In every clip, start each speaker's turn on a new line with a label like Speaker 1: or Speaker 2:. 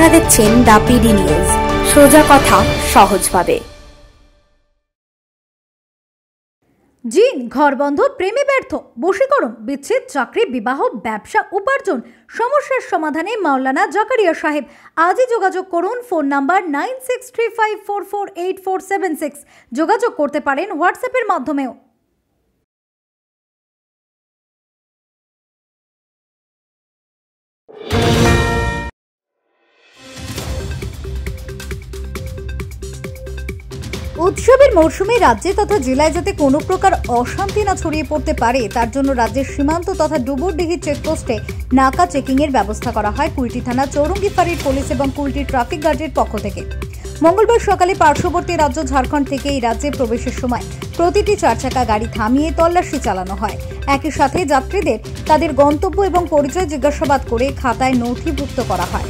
Speaker 1: আপনারা দেখছেন the PD news, সোজা কথা সহজভাবে।
Speaker 2: জিন, ঘর বন্ধ, প্রেমে ব্যর্থ, বশীকরণ, বিচ্ছেদ, চাকরি, বিবাহ, ব্যবসা, উপার্জন, সমস্যার সমাধানে মাওলানা জাকারিয়া সাহেব। আজই যোগাযোগ করুন। Phone number 9635448476। যোগাযোগ করতে পারেন হোয়াটসঅ্যাপের মাধ্যমেও। উৎসবের মৌসুমে রাজ্যে তথা জেলায় যাতে কোনো প্রকার অশান্তি না ছড়িয়ে পড়তে পারে তার জন্য রাজ্যের সীমান্ত তথা ডুবুরডিহি চেকপোস্টে নাকা চেকিং এর ব্যবস্থা করা হয় কুলটি থানা চৌরঙ্গি ফাঁড়ির পুলিশ এবং কুলটি ট্রাফিক গার্ডের পক্ষ থেকে। মঙ্গলবার সকালে পার্শ্ববর্তী রাজ্য ঝাড়খণ্ড থেকে এই রাজ্যে প্রবেশের সময় প্রতিটি চারচাকা গাড়ি থামিয়ে তল্লাশি চালানো হয়। একই সাথে যাত্রীদের তাদের গন্তব্য এবং পরিচয় জিজ্ঞাসাবাদ করে খাতায় নথিভুক্ত করা হয়।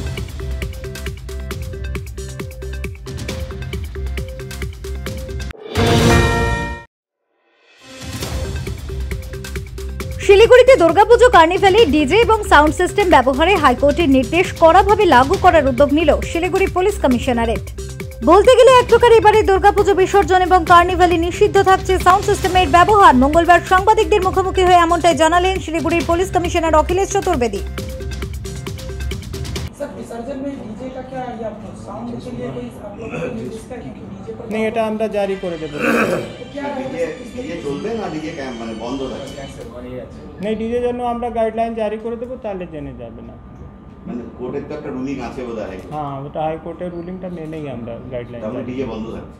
Speaker 2: শিলিগুড়িতে দুর্গাপুজো কার্নিভালে ডিজে এবং সাউন্ড সিস্টেম ব্যবহারে হাইকোর্টের নির্দেশ কড়াভাবে লাগু করার উদ্যোগ নিল শিলিগুড়ি পুলিশ কমিশনারেট। বলতে গেলে এক প্রকার এবারে দুর্গাপুজো বিসর্জন এবং কার্নিভালে নিষিদ্ধ থাকছে সাউন্ড সিস্টেমের ব্যবহার। মঙ্গলবার সাংবাদিকদের মুখোমুখি হয়ে এমনটাই জানালেন শিলিগুড়ির পুলিশ কমিশনার অখিলেশ চতুর্বেদী।
Speaker 3: नहीं এটা আমরা জারি করে দেব।
Speaker 4: ডিজে চলবে না ডিজে মানে বন্ধ থাকবে?
Speaker 3: नहीं ডিজে জন্য আমরা গাইডলাইন জারি করে দেব, তাহলে জেনে যাবে না।
Speaker 4: মানে কোর্টের তো একটা রুলিং আছে বোধহয়।
Speaker 3: হ্যাঁ, ওটা হাইকোর্টের রুলিংটা মেনেই আমরা গাইডলাইন।
Speaker 4: তাহলে ডিজে বন্ধ থাকবে।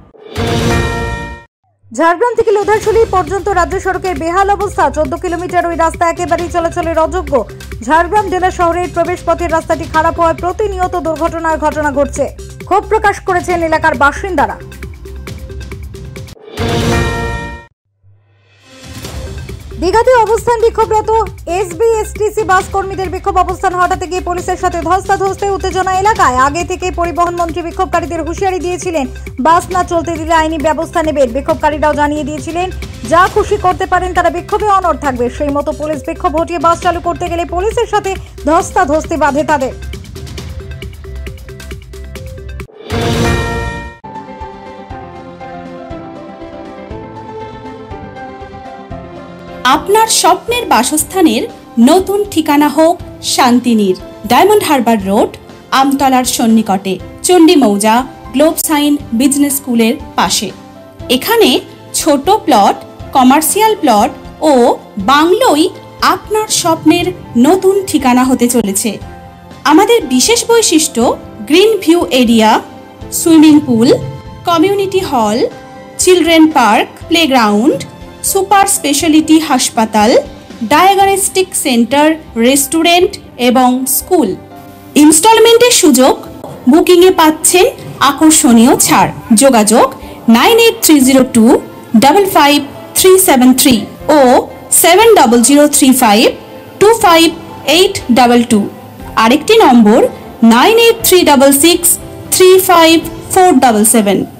Speaker 2: ঝাড়গ্রাম থেকে লোধারশোলী পর্যন্ত রাজ্য সড়কের বেহাল অবস্থা। 14 কিলোমিটার ওই রাস্তা একেবারেই চলাচলের অযোগ্য। ঝাড়গ্রাম জেলা শহরের প্রবেশ পথের রাস্তাটি খারাপ হওয়ায় প্রতিনিয়ত দুর্ঘটনার ঘটনা ঘটছে। ক্ষোভ প্রকাশ করেছেন এলাকার বাসিন্দারা। দীঘাতে অবস্থান বিক্ষোভরত এসবিএসটিসি বাস কর্মীদের বিক্ষোভ অবস্থান হটাতে গিয়ে পুলিশের সাথে ধস্তাধস্তি উত্তেজনা এলাকায়। আগে থেকে পরিবহন মন্ত্রী বিক্ষোভকারীদের হুঁশিয়ারি দিয়েছিলেন বাস না চলতে দিলে আইনি ব্যবস্থা নেবেন। বিক্ষোভকারীরাও জানিয়ে দিয়েছিলেন যা খুশি করতে পারেন, তারা বিক্ষোভে অনড় থাকবে। সেই মতো পুলিশ বিক্ষোভ হটিয়ে বাস চালু করতে গেলে পুলিশের সাথে ধস্তাধস্তি বাধে তাদের।
Speaker 5: আপনার স্বপ্নের বাসস্থানের নতুন ঠিকানা হোক শান্তিনীর, ডায়মন্ড হারবার রোড, আমতলার সন্নিকটে, চণ্ডী মৌজা, গ্লোব সাইন বিজনেস স্কুলের পাশে। এখানে ছোট প্লট, কমার্শিয়াল প্লট ও বাংলোই আপনার স্বপ্নের নতুন ঠিকানা হতে চলেছে। আমাদের বিশেষ বৈশিষ্ট্য green view area, swimming pool, community hall, children park, playground, super speciality হাসপাতাল, ডায়াগনস্টিক সেন্টার, রেস্টুরেন্ট এবং স্কুল। ইনস্টলমেন্টের সুযোগ, বুকিংয়ে পাচ্ছেন আকর্ষণীয় ছাড়। যোগাযোগ 9830255373 ও 7003525822। আরেকটি নম্বর 9836635477।